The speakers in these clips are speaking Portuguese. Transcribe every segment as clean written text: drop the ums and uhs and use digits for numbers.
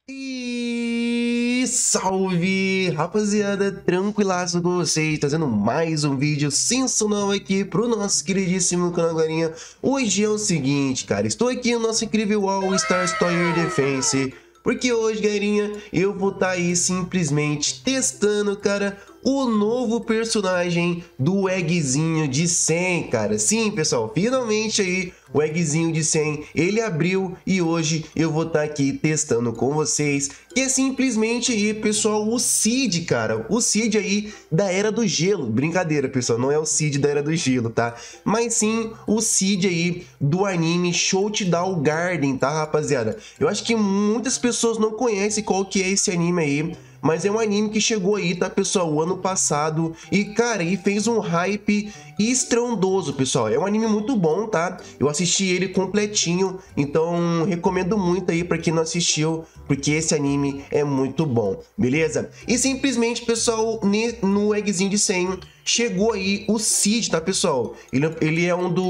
E salve, rapaziada, tranquilaço com vocês, trazendo mais um vídeo sensacional aqui pro nosso queridíssimo canal, galerinha. Hoje é o seguinte, cara, estou aqui no nosso incrível All Stars Tower Defense, porque hoje, galerinha, eu vou estar aí simplesmente testando, cara, o novo personagem do Eggzinho de 100, cara. Sim, pessoal, finalmente aí o Eggzinho de 100, ele abriu e hoje eu vou estar aqui testando com vocês, que é simplesmente aí, pessoal, o Cid, cara. O Cid aí da Era do Gelo. Brincadeira, pessoal, não é o Cid da Era do Gelo, tá? Mas sim o Cid aí do anime Showdown Garden, tá, rapaziada? Eu acho que muitas pessoas não conhecem qual que é esse anime aí, mas é um anime que chegou aí, tá, pessoal, o ano passado. E, cara, e fez um hype estrondoso, pessoal. É um anime muito bom, tá? Eu assisti ele completinho, então recomendo muito aí pra quem não assistiu, porque esse anime é muito bom, beleza? E simplesmente, pessoal, no Eggzinho de 100 chegou aí o Cid, tá, pessoal? Ele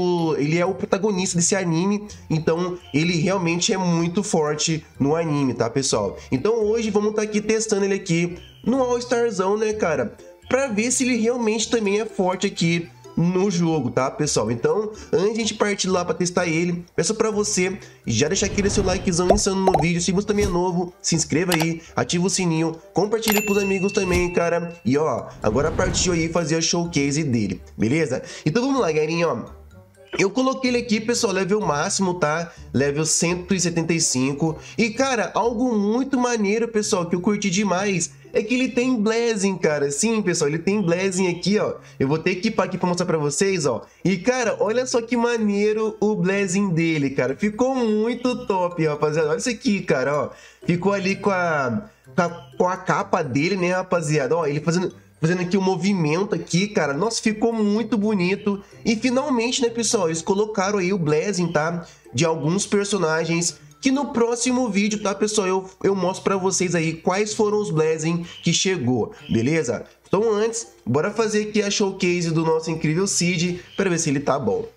é o protagonista desse anime, então ele realmente é muito forte no anime, tá, pessoal? Então hoje vamos estar aqui testando ele aqui no All Starzão, né, cara? Pra ver se ele realmente também é forte aqui no jogo, tá, pessoal? Então, antes de a gente partir lá para testar ele, peço para você já deixar aquele seu likezão insano no vídeo. Se você também é novo, se inscreva aí, ativa o sininho, compartilhe com os amigos também, cara. E ó, agora partiu aí fazer a showcase dele, beleza? Então vamos lá, galerinha, ó. Eu coloquei ele aqui, pessoal, level máximo, tá? Level 175. E, cara, algo muito maneiro, pessoal, que eu curti demais é que ele tem Blazing, cara. Sim, pessoal, ele tem Blazing aqui, ó. Eu vou ter que equipar aqui pra mostrar pra vocês, ó. E, cara, olha só que maneiro o Blazing dele, cara. Ficou muito top, rapaziada. Olha isso aqui, cara, ó. Ficou ali com a capa dele, né, rapaziada? Ó, ele fazendo aqui um movimento aqui, cara. Nossa, ficou muito bonito. E finalmente, né, pessoal, eles colocaram aí o Blazing, tá? De alguns personagens, que no próximo vídeo, tá, pessoal, eu mostro pra vocês aí quais foram os Blazing que chegou, beleza? Então antes, bora fazer aqui a showcase do nosso incrível Cid, pra ver se ele tá bom.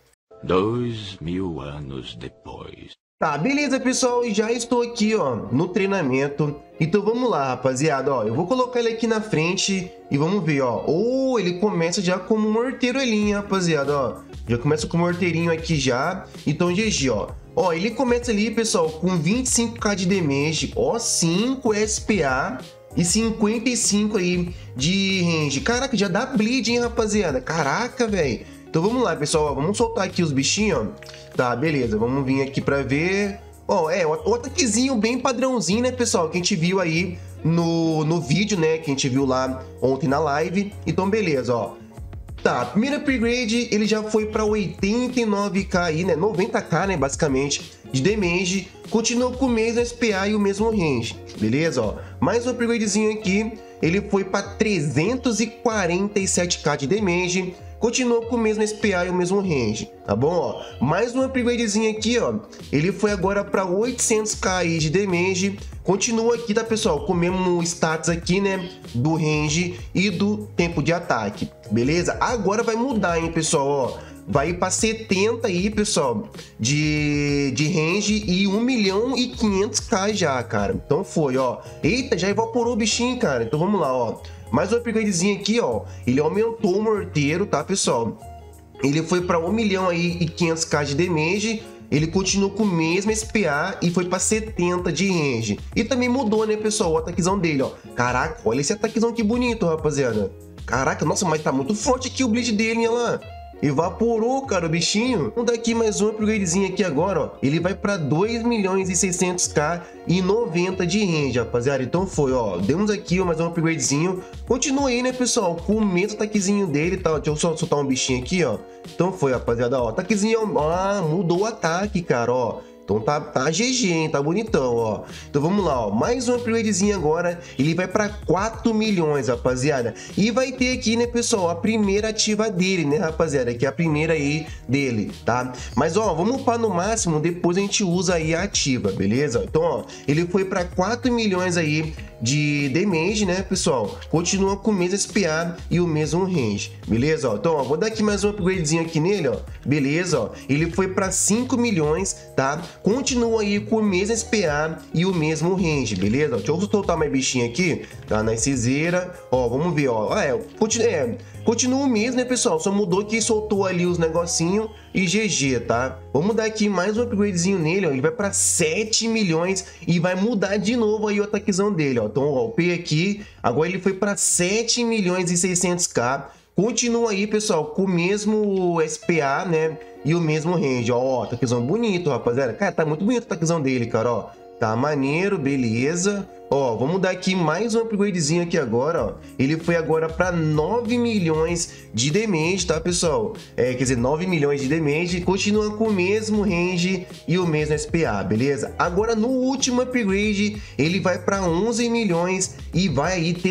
2000 anos depois. Tá, beleza, pessoal, e já estou aqui, ó, no treinamento. Então vamos lá, rapaziada, ó, eu vou colocar ele aqui na frente e vamos ver, ó. Oh, ele começa já como um morteiro ali, hein, rapaziada, ó. Já começa com o morteirinho aqui já. Então GG, ó. Ó, ele começa ali, pessoal, com 25k de damage, ó, 5 SPA e 55 aí de range. Caraca, já dá bleed, hein, rapaziada. Caraca, velho. Então vamos lá, pessoal, ó, vamos soltar aqui os bichinhos, ó. Tá, beleza, vamos vir aqui pra ver. Ó, o ataquezinho bem padrãozinho, né, pessoal, que a gente viu aí no vídeo, né, que a gente viu lá ontem na live. Então beleza, ó. Tá, primeiro upgrade, ele já foi pra 89k aí, né, 90k, né, basicamente, de damage. Continuou com o mesmo SPA e o mesmo range, beleza, ó. Mais um upgradezinho aqui, ele foi pra 347k de damage. Continuou com o mesmo SPA e o mesmo range, tá bom, ó? Mais um upgradezinho aqui, ó. Ele foi agora para 800k aí de damage. Continua aqui, tá, pessoal? Com o mesmo status aqui, né? Do range e do tempo de ataque, beleza? Agora vai mudar, hein, pessoal, ó. Vai para 70 aí, pessoal, de range e 1.500.000 já, cara. Então foi, ó. Eita, já evaporou o bichinho, cara. Então vamos lá, ó. Mais um upgradezinho aqui, ó. Ele aumentou o morteiro, tá, pessoal? Ele foi para 1.500.000 de damage. Ele continuou com o mesmo SPA e foi para 70 de range. E também mudou, né, pessoal, o ataquezão dele, ó. Caraca, olha esse ataquezão que bonito, rapaziada. Caraca, nossa, mas tá muito forte aqui o bleed dele, olha lá. Evaporou, cara, o bichinho. Vamos dar aqui mais um upgradezinho aqui agora, ó. Ele vai para 2.600.000 e 90 de range, rapaziada. Então foi, ó. Demos aqui ó, mais um upgradezinho. Continua aí, né, pessoal, com o mesmo ataquezinho dele, tá? Deixa eu só soltar um bichinho aqui, ó. Então foi, rapaziada, ó. Ataquezinho, ó. Mudou o ataque, cara, ó. Então tá GG, hein? Tá bonitão, ó. Então vamos lá, ó. Mais um upgradezinho agora. Ele vai pra 4 milhões, rapaziada. E vai ter aqui, né, pessoal, a primeira ativa dele, né, rapaziada? Que é a primeira aí dele, tá? Mas, ó, vamos upar no máximo. Depois a gente usa aí a ativa, beleza? Então, ó, ele foi pra 4 milhões aí de damage, né, pessoal? Continua com o mesmo SPA e o mesmo range, beleza? Ó, então, ó, vou dar aqui mais um upgradezinho aqui nele, ó. Beleza, ó. Ele foi para 5 milhões, tá? Continua aí com o mesmo SPA e o mesmo range, beleza? Deixa eu soltar mais bichinho aqui, tá? Na ciseira, ó, vamos ver, ó. Continua o mesmo, né, pessoal? Só mudou que soltou ali os negocinhos e GG, tá? Vamos dar aqui mais um upgradezinho nele, ó. Ele vai para 7 milhões e vai mudar de novo aí o ataquezão dele, ó. Então, ó, o P aqui, agora ele foi para 7 milhões e 600k. Continua aí, pessoal, com o mesmo SPA, né? E o mesmo range, ó. Ataquezão bonito, rapaziada. Cara, tá muito bonito o ataquezão dele, cara, ó. Tá maneiro, beleza. Ó, vamos dar aqui mais um upgradezinho aqui agora, ó. Ele foi agora para 9 milhões de damage, tá, pessoal? Quer dizer, 9 milhões de damage. Continua com o mesmo range e o mesmo SPA, beleza? Agora, no último upgrade, ele vai para 11 milhões e vai aí ter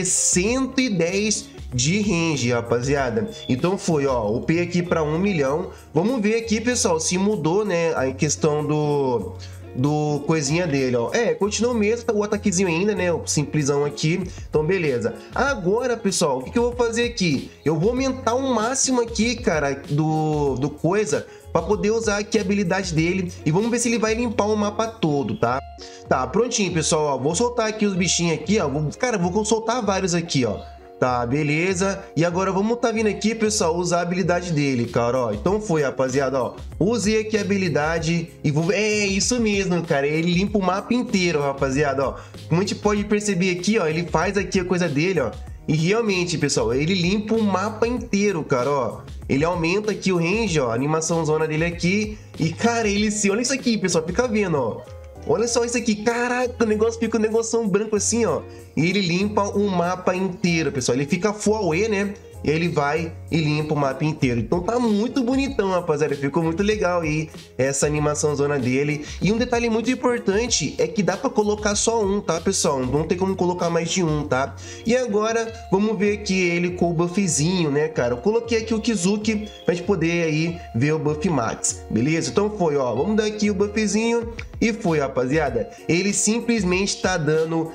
110 de range, rapaziada. Então foi, ó, o P aqui para 1 milhão. Vamos ver aqui, pessoal, se mudou, né, a questão do coisinha dele, ó. Continua o mesmo, o ataquezinho ainda, né, o simplesão aqui. Então, beleza. Agora, pessoal, o que eu vou fazer aqui? Eu vou aumentar o máximo aqui, cara, do coisa, para poder usar aqui a habilidade dele. E vamos ver se ele vai limpar o mapa todo, tá? Tá, prontinho, pessoal, ó. Vou soltar aqui os bichinhos aqui, ó. Cara, vou soltar vários aqui, ó. Tá, beleza. E agora vamos tá vindo aqui, pessoal, usar a habilidade dele, cara, ó. Então foi, rapaziada, ó. Usei aqui a habilidade e vou... isso mesmo, cara. Ele limpa o mapa inteiro, rapaziada, ó. Como a gente pode perceber aqui, ó, ele faz aqui a coisa dele, ó. E realmente, pessoal, ele limpa o mapa inteiro, cara, ó. Ele aumenta aqui o range, ó, a animaçãozona dele aqui. E, cara, ele se... Olha isso aqui, pessoal, fica vendo, ó. Olha só isso aqui, caraca, o negócio fica um negocinho branco assim, ó. E ele limpa o mapa inteiro, pessoal. Ele fica full away, né? E ele vai e limpa o mapa inteiro. Então tá muito bonitão, rapaziada. Ficou muito legal aí essa animaçãozona dele. E um detalhe muito importante é que dá pra colocar só um, tá, pessoal? Não tem como colocar mais de um, tá? E agora, vamos ver aqui ele com o buffzinho, né, cara? Eu coloquei aqui o Kizuki pra gente poder aí ver o buff max, beleza? Então foi, ó. Vamos dar aqui o buffzinho e foi, rapaziada. Ele simplesmente tá dando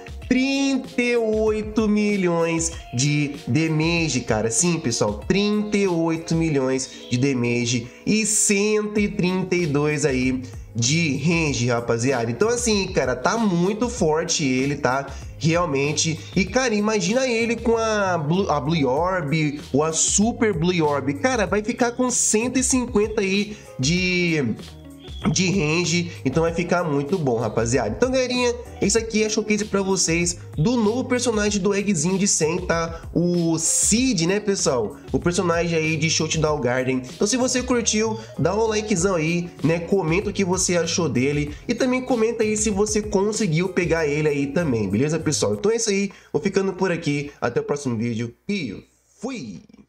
38 milhões de damage, cara. Sim, pessoal, 38 milhões de damage e 132 aí de range, rapaziada. Então assim, cara, tá muito forte ele, tá? Realmente. E, cara, imagina ele com a Blue Orb ou a Super Blue Orb. Cara, vai ficar com 150 aí de range, então vai ficar muito bom, rapaziada. Então, galerinha, isso aqui é showcase pra vocês do novo personagem do Eggzinho de 100, tá? O Cid, né, pessoal? O personagem aí de Showdown Garden. Então, se você curtiu, dá um likezão aí, né? Comenta o que você achou dele e também comenta aí se você conseguiu pegar ele aí também, beleza, pessoal? Então é isso aí, vou ficando por aqui, até o próximo vídeo e fui!